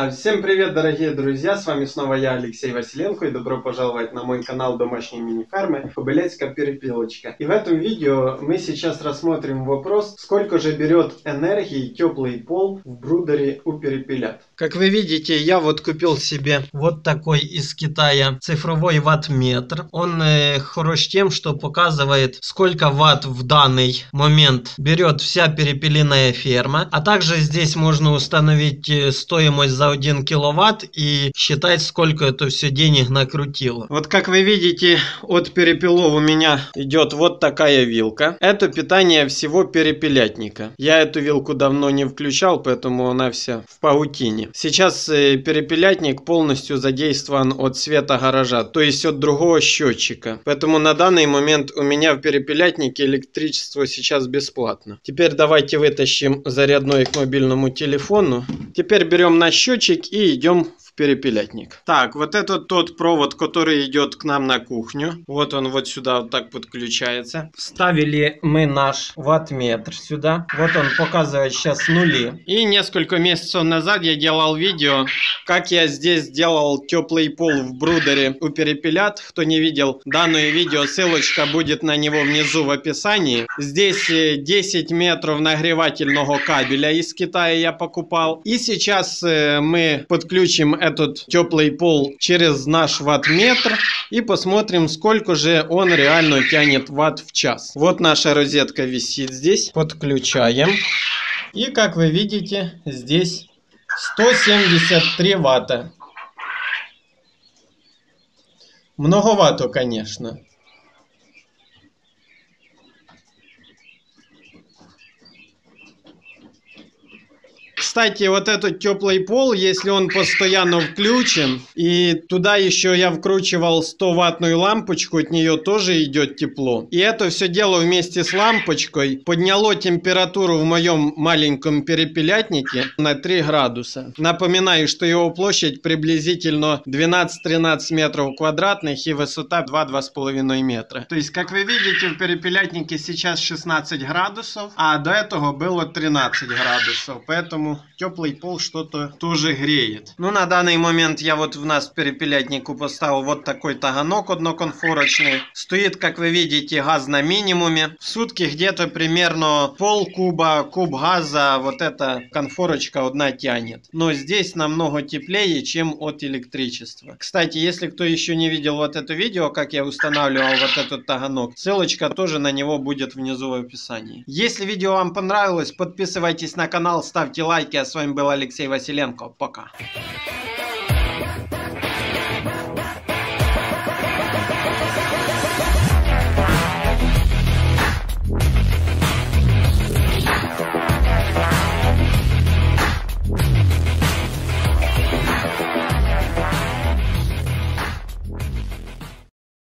Всем привет, дорогие друзья, с вами снова я, Алексей Василенко, и добро пожаловать на мой канал домашней мини-фермы Кобылецкая перепилочка. И в этом видео мы сейчас рассмотрим вопрос, сколько же берет энергии теплый пол в брудере у перепелят. Как вы видите, я вот купил себе вот такой из Китая цифровой ваттметр. Он хорош тем, что показывает, сколько ватт в данный момент берет вся перепелиная ферма. А также здесь можно установить стоимость за 1 киловатт и считать, сколько это все денег накрутило. Вот как вы видите, от перепелов у меня идет вот такая вилка. Это питание всего перепелятника. Я эту вилку давно не включал, поэтому она вся в паутине. Сейчас перепелятник полностью задействован от света гаража, то есть от другого счетчика. Поэтому на данный момент у меня в перепелятнике электричество сейчас бесплатно. Теперь давайте вытащим зарядной к мобильному телефону. Теперь берем наш счетчик и идем в перепелятник. Так, вот это тот провод, который идет к нам на кухню. Вот он вот сюда вот так подключается. Вставили мы наш ваттметр сюда. Вот он показывает сейчас нули. И несколько месяцев назад я делал видео, как я здесь делал теплый пол в брудере у перепелят. Кто не видел данное видео, ссылочка будет на него внизу в описании. Здесь 10 метров нагревательного кабеля из Китая я покупал. И сейчас мы подключим этот теплый пол через наш ваттметр и посмотрим, сколько же он реально тянет ватт в час. Вот наша розетка висит здесь. Подключаем. И как вы видите, здесь 173 ватта. Многовато, конечно. Кстати, вот этот теплый пол, если он постоянно включен, и туда еще я вкручивал 100-ваттную лампочку, от нее тоже идет тепло. И это все дело вместе с лампочкой подняло температуру в моем маленьком перепелятнике на 3 градуса. Напоминаю, что его площадь приблизительно 12-13 метров квадратных и высота 2-2,5 метра. То есть, как вы видите, в перепелятнике сейчас 16 градусов, а до этого было 13 градусов. Поэтому теплый пол что-то тоже греет. Ну, на данный момент я вот в нас в перепелятнику поставил вот такой таганок одноконфорочный. Стоит, как вы видите, газ на минимуме. В сутки где-то примерно полкуба, куб газа вот эта конфорочка одна тянет. Но здесь намного теплее, чем от электричества. Кстати, если кто еще не видел вот это видео, как я устанавливал вот этот таганок, ссылочка тоже на него будет внизу в описании. Если видео вам понравилось, подписывайтесь на канал, ставьте лайки. А с вами был Алексей Василенко. Пока.